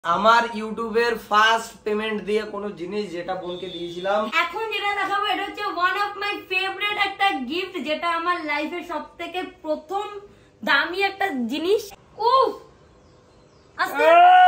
আমার ইউটিউবের first payment দিয়ে কোনো জিনিস যেটা বোনকে দিয়েছিলাম, এখন যেটা দেখাবো এটা হচ্ছে ওয়ান অফ মাই ফেভারিট একটা গিফট, যেটা আমার লাইফের সবথেকে প্রথম দামি একটা জিনিস। উফ আস্তে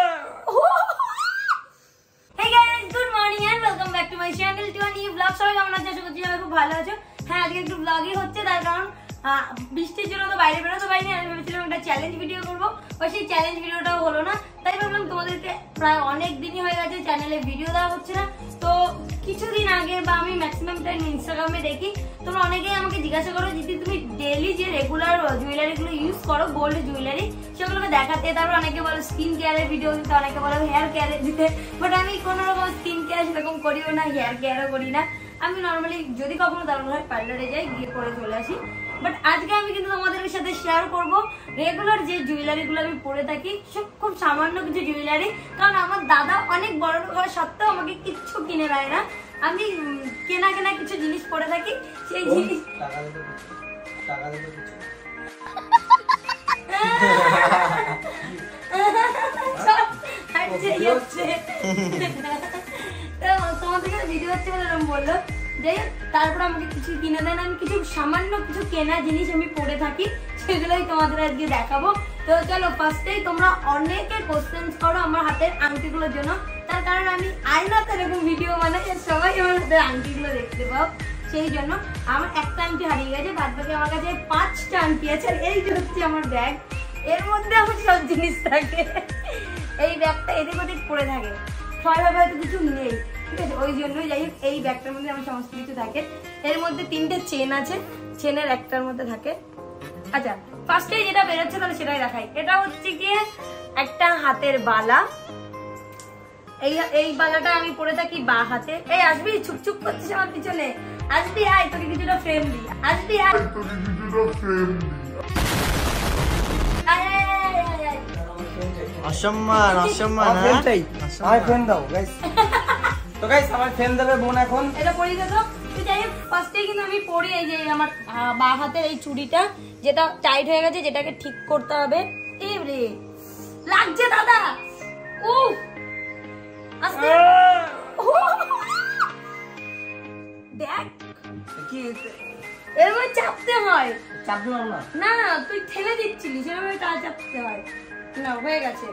Hey guys, good morning and welcome back to my channel to a new vlog. সবাই কেমন আছো? আশা করছি সবাই খুব ভালো আছো। হ্যাঁ, আজকে একটু vlogই হচ্ছে, তার কারণ বৃষ্টির জন্য তো বাইরে বেরোতে পারিনি। আমি ভেবেছিলাম একটা চ্যালেঞ্জ ভিডিও করবো, বা সেই চ্যালেঞ্জ ভিডিওটাও হলো না। তাই ভাবলাম তোমাদেরকে প্রায় অনেক দিনই হয়ে গেছে চ্যানেলে ভিডিও দেওয়া হচ্ছে না, তো কিছুদিন আগে বা আমি ম্যাক্সিমাম টাইম ইনস্টাগ্রামে দেখি তোমরা অনেকেই আমাকে জিজ্ঞাসা করো যদি তুমি ডেইলি যে রেগুলার জুয়েলারি গুলো ইউজ করো, গোল্ড জুয়েলারি, সেগুলোকে দেখাতে। তারপর অনেকে বলো স্কিন কেয়ারের ভিডিও দিতে, অনেকে বলো হেয়ার কেয়ারের দিতে, বাট আমি কোনো রকম স্কিন কেয়ার সেরকম করিও না, হেয়ার কেয়ারও করি না। আমি নর্মালি যদি কখনো দরকার হয় পার্লারে যাই, গিয়ে করে চলে আসি। বাট আজকে আমি কিন্তু তোমাদের সাথে শেয়ার করব রেগুলার যে জুয়েলারি গুলো আমি পরে থাকি, সব খুব সামান্য কিছু জুয়েলারি। কারণ আমার দাদা অনেক বড় লোক হওয়া সত্ত্বেও আমাকে কিচ্ছু কিনে দেয় না। আমি কেনা কেনা কিছু জিনিস পরে থাকি, সেই জিনিস তোমাদের ভিডিও হচ্ছে বললো যে তারপর আমাকে কিছু কিনে দেন, আমি কিছু সামান্য কিছু কেনা জিনিস আমি পরে থাকি, সেগুলোই তোমাদের আজকে দেখাবো। তো চলো, ফার্স্টেই তোমরা অনেকে কোশ্চেন করো আমার হাতের আংটিগুলোর জন্য, তার কারণ আমি আয়নাতে এরকম ভিডিও বানাই, সবাই আমার হাতের আংটিগুলো দেখতে পাও। সেই জন্য আমার একটা আংটি হারিয়ে গেছে, বাদ বাকি আমার কাছে 5টা আংটি আছে। আর এই যে হচ্ছে আমার ব্যাগ, এর মধ্যে আমার সব জিনিস থাকে। এই ব্যাগটা এদিক ওদিক পড়ে থাকে, সবাই হয়তো কিছু নেই, ঠিক আছে, ওই জন্যই যাই হোক এই ব্যাগটার মধ্যে আমার সমস্ত কিছু থাকে। এর মধ্যে 3টে চেন আছে, চেনের একটার মধ্যে থাকে। আচ্ছা, ফার্স্টে যেটা বেরোচ্ছে তাহলে সেটাই দেখাই। এটা হচ্ছে গিয়ে একটা হাতের বালা। এই বালাটা আমি পরে থাকি বা হাতে। এই আসবি, চুপচুপ করছিস আমার পিছনে, আসবি আয়, তোকে কিছুটা ফ্রেম দি, আসবি আয়, অসম্মান অসম্মান। আমার ফ্রেম দাও গাইস, তো গাইস আমার ফ্রেম দেবে বোন এখন। এটা পরিয়ে দাও। তো যাই হোক, ফার্স্টে কিন্তু আমি পরি এই যে আমার বা হাতের এই চুড়িটা, যেটা টাইট হয়ে গেছে, যেটাকে ঠিক করতে হবে। এই রে লাগছে দাদা, উফ আস্তে দেখ কি এরকম চাপতে হয়। চাপতে পারো না? না তুই ঠেলে দিচ্ছিলি, সেভাবে চাপতে হয় না। হয়ে গেছে,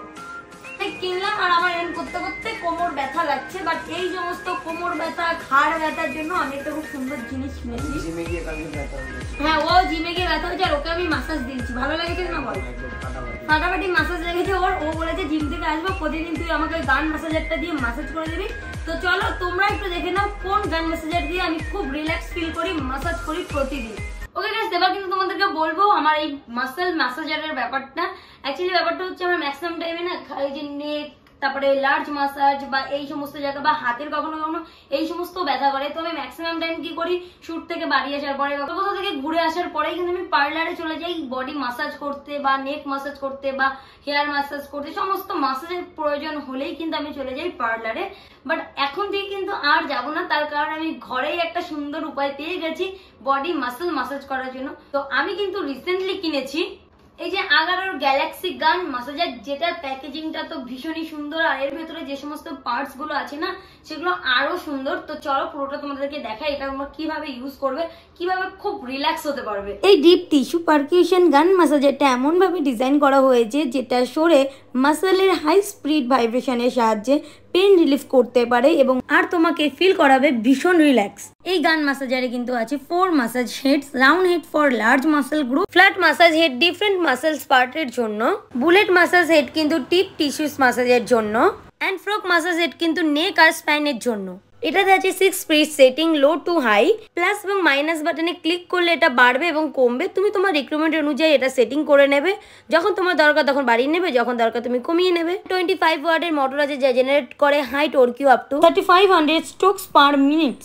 কিনলাম। আর আমার এরকম করতে করতে কোমর ব্যথা লাগছে, বাট এই সমস্ত কোমর ব্যথা, ঘাড় ব্যথার জন্য আমি একটা খুব সুন্দর জিনিস কিনেছি। জিমে গিয়ে কালকে ব্যথা হয়েছে। হ্যাঁ, ও জিমে গিয়ে ব্যথা হয়েছে, আর ওকে আমি মাসাজ দিয়েছি। ভালো লেগেছে না বল? ফাটাফাটি মাসাজ লেগেছে ওর। ও বলেছে জিম থেকে আসবো, প্রতিদিন তুই আমাকে গান ম্যাসাজারটা দিয়ে মাসাজ করে দিবি। তো চলো তোমরা একটু দেখে নাও কোন গান ম্যাসাজার দিয়ে আমি খুব রিল্যাক্স ফিল করি, মাসাজ করি প্রতিদিন। ওকে গাইস, এবার কিন্তু তোমাদেরকে বলবো আমার এই মাসেল ম্যাসাজারের ব্যাপারটা। অ্যাকচুয়ালি ব্যাপারটা হচ্ছে আমার ম্যাক্সিমাম টাইমে না এই যে নেক, তারপরে লার্জ মাসাজ বা এই সমস্ত জায়গা, বা হাতের কখনো কখনো এই সমস্ত ব্যথা করে। তো আমি ম্যাক্সিমাম টাইম কি করি, শুট থেকে বাড়ি আসার পরে, কোথাও থেকে ঘুরে আসার পরে কিন্তু আমি পার্লারে চলে যাই বডি মাসাজ করতে, বা নেক মাসাজ করতে, বা হেয়ার মাসাজ করতে। সমস্ত মাসাজের প্রয়োজন হলেই কিন্তু আমি চলে যাই পার্লারে। বাট এখন থেকে কিন্তু আর যাব না, তার কারণ আমি ঘরেই একটা সুন্দর উপায় পেয়ে গেছি বডি মাসাজ করার জন্য। তো আমি কিন্তু রিসেন্টলি কিনেছি এই যে আগারোর গ্যালাক্সি গান মাসাজার, যেটার প্যাকেজিংটা তো ভীষণই সুন্দর, আর এর ভেতরে যে সমস্ত পার্টস গুলো আছে না, সেগুলো আরো সুন্দর। তো চলো পুরোটা তোমাদেরকে দেখাই, এটা তোমরা কিভাবে ইউজ করবে, কিভাবে খুব রিল্যাক্স হতে পারবে। এই ডিপ টিস্যু পারকিউশন গান মাসাজারটা এমন ভাবে ডিজাইন করা হয়েছে যেটা সরে মাসেলের হাই স্পিড ভাইব্রেশনের সাহায্যে পেন রিলিফ করতে পারে এবং আর তোমাকে ফিল করাবে ভীষণ রিল্যাক্স। এই গান মাসাজারে কিন্তু আছে 4 massage heads, round head for large muscle group, flat massage head different muscles পার্টের জন্য, বুলেট মাসাজ হেড কিন্তু টিপ টিস্যুস মাসাজের জন্য, এন্ড ফ্রক মাসাজ হেড কিন্তু নেক আর স্পাইনের জন্য। এটাতে আছে 6 speed setting, low to high, plus এবং মাইনাস বাটনে ক্লিক করলে এটা বাড়বে এবং কমবে। তুমি তোমার রিকোয়ারমেন্ট অনুযায়ী এটা সেটিং করে নেবে, যখন তোমার দরকার তখন বাড়িয়ে নেবে, যখন দরকার তুমি কমিয়ে নেবে। 25 ওয়াটের মোটর আছে যা জেনারেট করে high torque up to 3500 strokes per minute.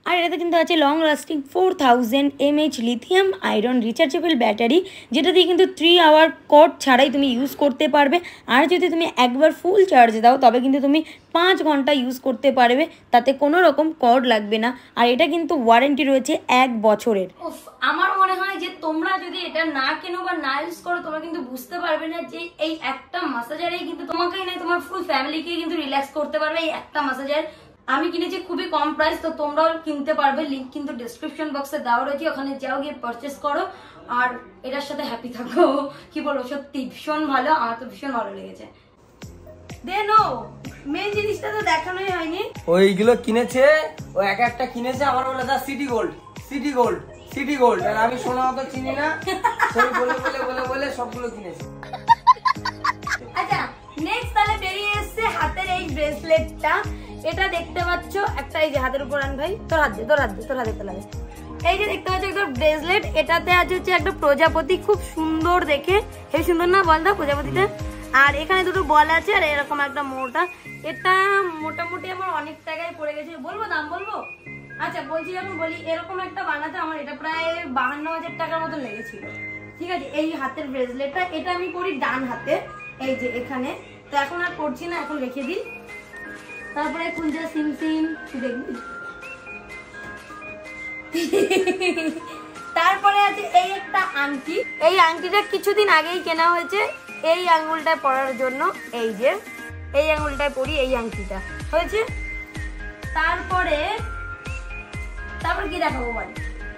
আর এটাতে কিন্তু আছে long lasting 4000 mAh lithium iron rechargeable battery, যেটা দিয়ে কিন্তু 3 আওয়ার কর্ড ছাড়াই তুমি ইউজ করতে পারবে। আর যদি তুমি একবার ফুল চার্জ দাও তবে কিন্তু তুমি 5 ঘন্টা ইউজ করতে পারবে, তাতে কোনো রকম কর্ড লাগবে না। আর এটা কিন্তু ওয়ারেন্টি রয়েছে 1 বছরের। আমার মনে হয় যে তোমরা যদি এটা না কেনো বা না ইউজ করো তোমরা কিন্তু বুঝতে পারবে না যে এই একটা মাসাজারেই কিন্তু তোমাকেই নয় তোমার ফুল ফ্যামিলিকে কিন্তু রিল্যাক্স করতে পারবে এই একটা মাসাজার। আমি কিনেছি খুবই কম প্রাইস, তো তোমরাও কিনতে পারবে, লিংক কিন্তু ডেসক্রিপশন বক্সে দেওয়া রয়েছে, ওখানে যাও গিয়ে পারচেস করো আর এটার সাথে হ্যাপি থাকো। কি বলবো, সত্যি ভীষণ ভালো, আমার তো ভীষণ ভালো লেগেছে। দেনো মেন জিনিসটা তো দেখানোই হয়নি, ওইগুলো কিনেছে, ও এক একটা কিনেছে, আমার বলে দা city gold city gold city gold, আর আমি সোনা অত চিনি না, সেই বলে বলে বলে বলে সবগুলো কিনেছে। আচ্ছা নেক্সট তাহলে বেরিয়ে এসেছে হাতের এই ব্রেসলেটটা। এটা দেখতে পাচ্ছ একটা, এই যে হাতের উপর আন ভাই, তোর হাত দিয়ে তোর হাতে লাগে, এই যে দেখতে পাচ্ছ একটা ব্রেসলেট, এটাতে আছে হচ্ছে একটা প্রজাপতি, খুব সুন্দর দেখে, হেবি সুন্দর না বল দা প্রজাপতিটা। আর এখানে দুটো বল আছে আর এরকম একটা মোটা, এটা মোটামুটি আমার অনেক টাকায় পড়ে গেছে, বলবো দাম বলবো? আচ্ছা বলছি, যখন বলি এরকম একটা বানাতে আমার এটা প্রায় 52,000 টাকার মতো লেগেছিল। ঠিক আছে, এই হাতের ব্রেসলেটটা, এটা আমি পরি ডান হাতে, এই যে এখানে, তো এখন আর করছি না, এখন রেখে দিই। তারপরে কুঞ্জা সিম সিম দেখবি। তারপরে আছে এই একটা আংটি, এই আংটিটা কিছুদিন আগেই কেনা হয়েছে এই আঙ্গুলটায় পরার জন্য, এই যে এই আঙ্গুলটায় পরি এই আংটিটা হয়েছে। তারপরে কি দেখাবো বল?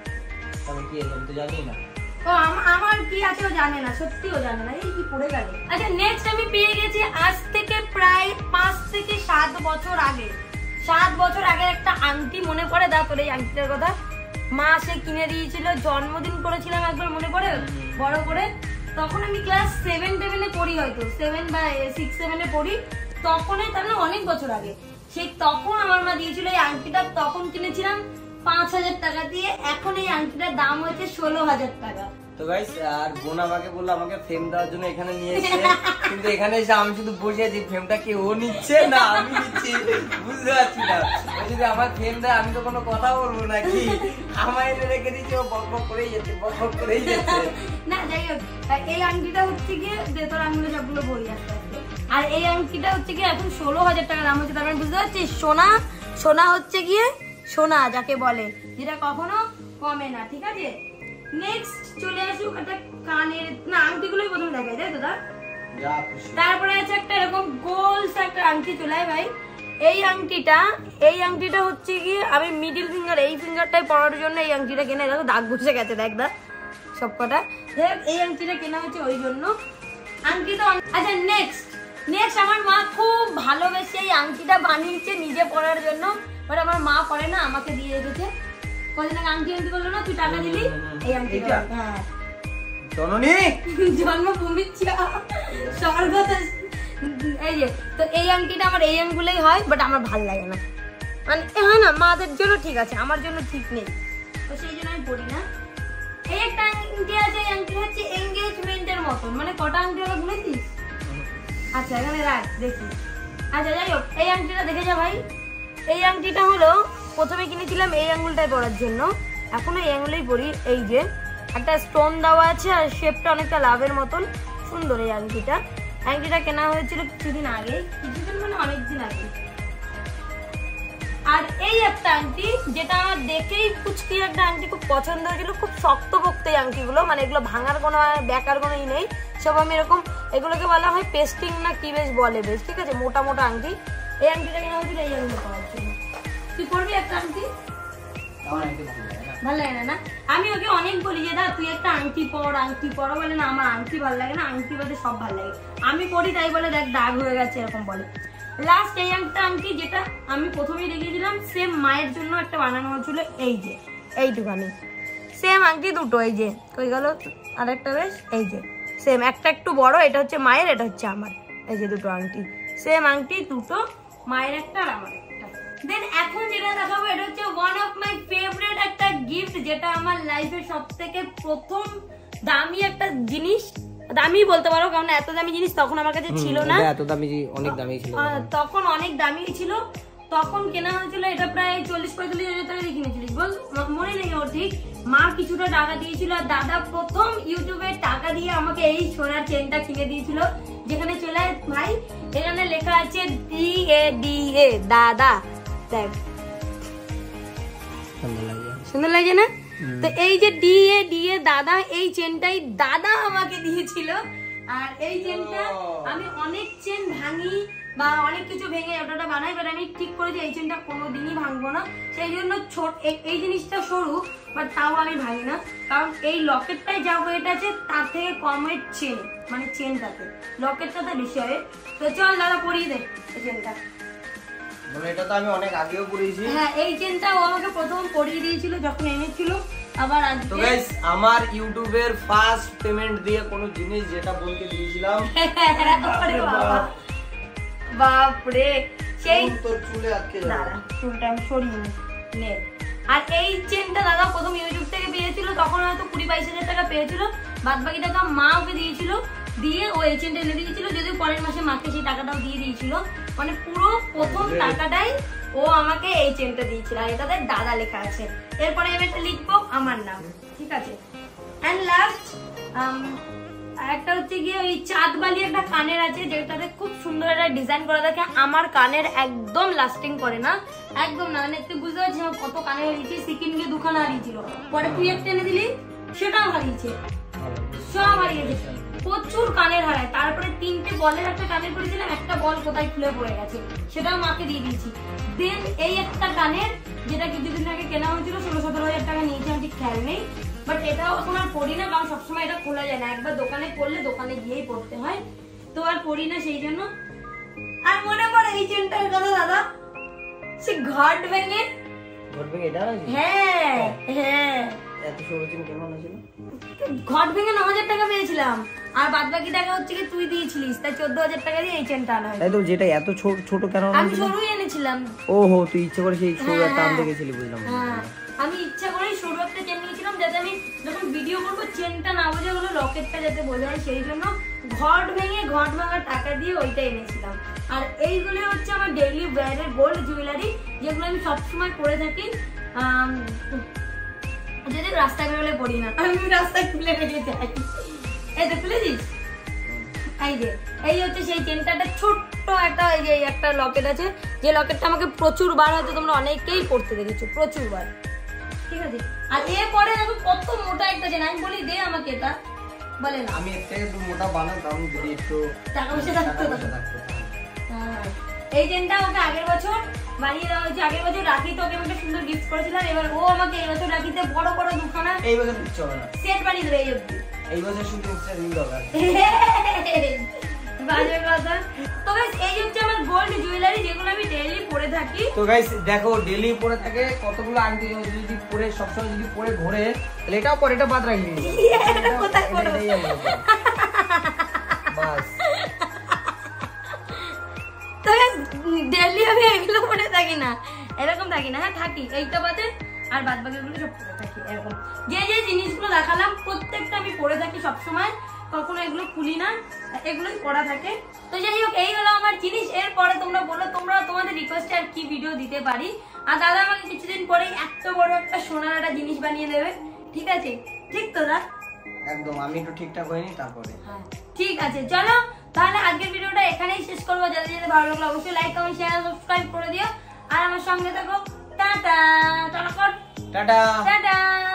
ও আমার কি আছে ও জানে না, সত্যি ও জানে না, এই কি পড়ে গেল। আচ্ছা নেক্সট আমি পেয়ে গেছি আজ থেকে প্রায় 5 থেকে 7 বছর আগে, 7 বছর আগের একটা আংটি, মনে পড়ে দা তোর এই আংটিটার কথা? মা সে কিনে দিয়েছিল, জন্মদিন করেছিলাম একবার, মনে পড়ে বড় করে, তখন আমি ক্লাস 7-7 পড়ি, হয়তো 7 বা 6-7 পড়ি, তখনই, তার না অনেক বছর আগে, সেই তখন আমার মা দিয়েছিল এই আংটিটা, তখন কিনেছিলাম 5,000 টাকা দিয়ে, এখন এই আংটিটার দাম হয়েছে 16,000 টাকা। তো গাইস, আর বোন আমাকে বললো আমাকে ফ্রেম দেওয়ার জন্য এখানে নিয়ে এসেছে, কিন্তু এখানে এসে আমি শুধু বসে আছি, ফ্রেমটা কি ও নিচ্ছে না আমি নিচ্ছি বুঝতে পারছি না। যদি আমার ফ্রেম দেয় আমি তো কোনো কথা বলবো নাকি, আমার এনে রেখে দিচ্ছে, ও বক বক করেই যাচ্ছে, বক বক করেই যাচ্ছে। না যাই হোক, এই আংটিটা হচ্ছে গিয়ে তোর আঙুলে সবগুলো ভরি আসতে আসতে, আর এই আংটিটা হচ্ছে গিয়ে এখন 16,000 টাকা দাম হচ্ছে, তার মানে বুঝতে পারছিস, সোনা হচ্ছে গিয়ে সোনা যাকে বলে, যেটা কখনো কমে না। ঠিক আছে, নেক্সট চলে আসুক একটা কানের, না আংটিগুলোই প্রথমে দেখাই, তাই তো দা? তারপরে আছে একটা এরকম গোল একটা আংটি চলে ভাই, এই আংটিটা হচ্ছে কি, আমি মিডিল ফিঙ্গার, এই ফিঙ্গারটাই পরার জন্য এই আংটিটা কেনা, দেখো দাগ বসে গেছে দেখ দা সব কটা, এই আংটিটা কেনা হচ্ছে ওই জন্য আংটি তো। আচ্ছা নেক্সট আমার মা খুব ভালোবেসে এই আংটিটা বানিয়েছে নিজে পরার জন্য, বাট আমার মা পরে না, আমাকে দিয়ে রেখেছে। কদিন আগে আংটি বললো না, তুই টাকা দিলি, এই আংটিটা, হ্যাঁ জননী জন্মভূমির স্বর্গ, এই যে, তো এই আংটিটা আমার এই আঙ্গুলেই হয়, বাট আমার ভালো লাগে না, মানে হ্যাঁ না, মাদের জন্য ঠিক আছে, আমার জন্য ঠিক নেই, তো সেই জন্য আমি পড়ি না। এই একটা আংটি আছে, এই আংটি হচ্ছে এঙ্গেজমেন্টের মতন, মানে কটা আংটি হলো বুঝেছিস? আচ্ছা এখানে রাখ দেখি। আচ্ছা যাই হোক, এই আংটিটা দেখে যা ভাই, এই আংটিটা হলো প্রথমে কিনেছিলাম এই আঙ্গুলটায় পরার জন্য, এখনো এই আঙ্গুলেই পরি, এই যে একটা স্টোন দেওয়া আছে আর শেপটা অনেকটা লাভের মতন সুন্দর। এই আংটিটা কেনা হয়েছিল কিছুদিন আগে, কিছুদিন মানে অনেকদিন আগে। আর এই একটা আংটি, যেটা আমার দেখেই কুচকি একটা আংটি খুব পছন্দ হয়েছিল, খুব শক্ত পোক্ত এই আংটিগুলো, মানে এগুলো ভাঙার কোনো বেকার কোনো ই নেই, সব আমি এরকম, এগুলোকে বলা হয় পেস্টিং না কি বেশ বলে বেশ, ঠিক আছে, মোটা মোটা আংটি। এই আংটিটা কেনা হয়েছিল এই আংটি পরার জন্য। তুই পরবি একটা আংটি? ভালো লাগে না? আমি ওকে অনেক বলি যে দা তুই একটা আংটি পর, বলে না আমার আংটি ভালো লাগে না, আংটি বাদে সব ভালো লাগে, আমি পরি তাই বলে দেখ দাগ হয়ে গেছে এরকম বলে। লাস্ট এই একটা আংটি যেটা আমি প্রথমেই দেখিয়েছিলাম, সেম মায়ের জন্য একটা বানানো হয়েছিল, এই যে এইটুখানি সেম আংটি দুটো, এই যে কই গেল আরেকটা, বেশ এই যে সেম, একটা একটু বড়, এটা হচ্ছে মায়ের, এটা হচ্ছে আমার, এই যে দুটো আংটি সেম আংটি দুটো, মায়ের একটা আর আমার একটা। দেন এখন যেটা দেখাবো এটা হচ্ছে ওয়ান অফ মাই ফেভারিট একটা গিফট, যেটা আমার লাইফের সবথেকে প্রথম দামি একটা জিনিস, দামি বলতে পারো, কারণ এত দামি জিনিস তখন আমার কাছে ছিল না, এত দামি অনেক দামি ছিল, তখন অনেক দামি ছিল, তখন কেনা হয়েছিল এটা প্রায় 40-45 হাজার টাকা দিয়ে কিনেছিলিস বল, মনে নেই ওর ঠিক। মা কিছুটা টাকা দিয়েছিল আর দাদা প্রথম ইউটিউবে টাকা দিয়ে আমাকে এই সোনার চেনটা কিনে দিয়েছিল, যেখানে চলে ভাই এখানে লেখা আছে DADA দাদা। দেখ সুন্দর লাগে না? তো এই যে DADA দাদা, এই চেনটাই দাদা আমাকে দিয়েছিল। আর এই চেনটা আমি অনেক চেন ভাঙি বা অনেক কিছু ভেঙে ওটা বানাই, বাট আমি ঠিক করেছি এই চেনটা কোনোদিনই ভাঙবো না। সেই জন্য এই জিনিসটা সরু, বাট তাও আমি ভাঙি না, কারণ এই লকেটটাই যা ওয়েট আছে তার থেকে কম ওয়েট চেন, মানে চেনটাতে, লকেটটাতে বেশি হবে। তো চল দাদা পরিয়ে দে এই চেনটা। এটা তো আমি অনেক আগেও পরিয়েছি। হ্যাঁ এই চেনটা ও আমাকে প্রথম পরিয়ে দিয়েছিল যখন এনেছিল। আবার তো গাইস আমার ইউটিউবের ফার্স্ট পেমেন্ট দিয়ে কোনো জিনিস যেটা বলতে দিয়েছিলাম, বাপরে সেই তোর চুলে আটকে যাবে। দাঁড়া চুলটা আমি সরিয়ে নে। আর এই চেনটা দাদা প্রথম ইউটিউব থেকে পেয়েছিল, তখন হয়তো 20-22 হাজার টাকা পেয়েছিল, বাদ বাকি টাকা মা ওকে দিয়েছিল, দিয়ে ও এই চেনটা এনে দিয়েছিল, যদিও পরের মাসে মাকে সেই টাকাটাও দিয়ে দিয়েছিল। মানে পুরো প্রথম টাকাটাই ও আমাকে এই চেনটা দিয়েছিল, আর এটাতে দাদা লেখা আছে। এরপরে আমি এটা লিখবো আমার নাম, ঠিক আছে। এন্ড লাস্ট একটা হচ্ছে গিয়ে ওই চাঁদবালি একটা কানের আছে, যেটাতে খুব সুন্দর একটা ডিজাইন করা থাকে। আমার কানের একদম লাস্টিং করে না, একদম না, মানে তুই বুঝতে পারছিস আমার কত কানে হারিয়েছি। সিকিম গিয়ে দুখানা হারিয়েছিল, পরে তুই একটা এনে দিলি, সেটাও হারিয়েছে, সব হারিয়েছে, প্রচুর কানের হারায়। তারপরে 3টে বলের একটা কানের পরেছিলাম, একটা বল কোথায় খুলে পড়ে গেছে, সেটাও মাকে দিয়ে দিয়েছি। দেন এই একটা কানের, যেটা কিছুদিন আগে কেনা হয়েছিল 16-17 হাজার টাকা নিয়েছে, আমার ঠিক খেয়াল নেই, বাট এটাও এখন আর পরি না, কারণ সবসময় এটা খোলা যায় না, একবার দোকানে পড়লে দোকানে গিয়েই পড়তে হয়, তো আর পরি না সেই জন্য। আর মনে পড়ে এই চেনটার কথা দাদা, সে ঘট ভেঙে এটা হ্যাঁ হ্যাঁ এত সরু চেন কেমন ছিল, ঘট ভেঙে 9,000 টাকা পেয়েছিলাম, আর বাদ বাকি টাকা হচ্ছে কি তুই দিয়েছিলিস, তাই 14,000 টাকা দিয়ে এই চেনটা আনা হয়। তাই তো, যেটা এত ছোট কেন আমি সরুই এনেছিলাম। ওহো তুই ইচ্ছে করে সেই সরু একটা আনতে গেছিলি, বুঝলাম। হ্যাঁ আমি ইচ্ছা করেই সরু একটা চেন নিয়েছিলাম, যাতে আমি যখন ভিডিও করবো চেনটা না বোঝা হলো, লকেটটা যাতে বোঝা হয়, সেই জন্য ঘট ভাঙার টাকা দিয়ে ওইটা এনেছিলাম। আর এইগুলো হচ্ছে আমার ডেইলি ওয়্যারের গোল্ড জুয়েলারি, যেগুলো আমি সবসময় পরে থাকি, যদি রাস্তায় বেরোলে পড়ি না, আমি রাস্তায় খুলে রেখে যাই। এই তো খুলেছিস, এই যে এই হচ্ছে সেই চেনটা, ছোট্ট একটা এই যে একটা লকেট আছে, যে লকেটটা আমাকে প্রচুর বার, হয়তো তোমরা অনেকেই পড়তে দেখেছো প্রচুর বার, ঠিক আছে। আর এরপরে দেখো কত মোটা একটা চেন, আমি বলি দে আমাকে এটা, বলে না আমি এর থেকে একটু মোটা বানাতাম যদি একটু টাকা পয়সা থাকতো। এই চেনটা ওকে আগের বছর বানিয়ে দেওয়া হয়েছে, আগের বছর রাখিতে ওকে একটা সুন্দর গিফট করেছিলাম, এবার ও আমাকে এই বছর রাখিতে বড় বড় দুখানা এই বছর কিচ্ছু হবে না, সেট বানিয়ে দেবে এই অবধি। এই বছর শুধু ইনস্টাগ্রাম দরকার। বাজে কথা। তো গাইস এই হচ্ছে আমার গোল্ড জুয়েলারি, যেগুলো আমি ডেইলি পরে থাকি। তো গাইস দেখো ডেইলি পরে থাকে কতগুলো আংটি, যদি পরে সবসময় যদি পরে ঘোরে তাহলে এটাও পরে, এটা বাদ রাখবি এটা কোথায় পড়বে বাস। তো গাইস ডেইলি আমি এগুলো পরে থাকি না, এরকম থাকি না, হ্যাঁ থাকি, এইটা বাদে আর বাদ বাকিগুলো সব পরে থাকি এরকম। যে যে জিনিসগুলো দেখালাম প্রত্যেকটা আমি পরে থাকি সবসময়, কখনো এগুলো খুলি না, এগুলোই পড়া থাকে। তো যাই হোক এই হলো আমার জিনিস। এরপরে তোমরা বলো তোমরা তোমাদের রিকোয়েস্টে আর কি ভিডিও দিতে পারি। আর দাদা আমাকে কিছুদিন পরে এত বড় একটা সোনার একটা জিনিস বানিয়ে দেবে, ঠিক আছে? ঠিক তো দা? একদম, আমি একটু ঠিকঠাক হইনি তারপরে। হ্যাঁ ঠিক আছে, চলো তাহলে আজকের ভিডিওটা এখানেই শেষ করবো। যাদের যাদের ভালো লাগলো অবশ্যই লাইক কমেন্ট শেয়ার সাবস্ক্রাইব করে দিও, আর আমার সঙ্গে থাকো। Tata tata. Tata tata.